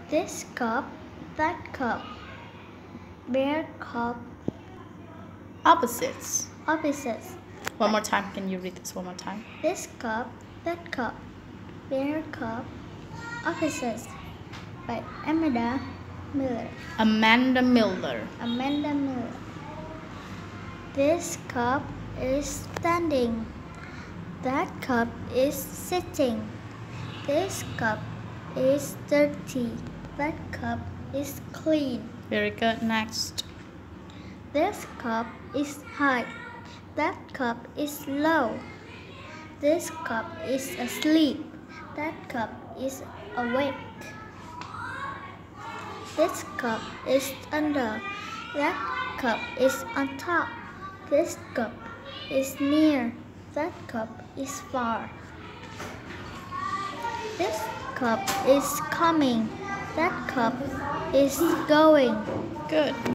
This cup, that cup. Bear cup, Opposites. opposites. One more time. Can you read this one more time? This cup, that cup. Bear cup, opposites. By Amanda Miller. Amanda Miller. Amanda Miller. This cup is standing. That cup is sitting. This cup is dirty. That cup is clean. Very good. Next. This cup is high. That cup is low. This cup is asleep. That cup is awake. This cup is under. That cup is on top. This cup is near. That cup is far. This cup is coming. That cup is going. Good.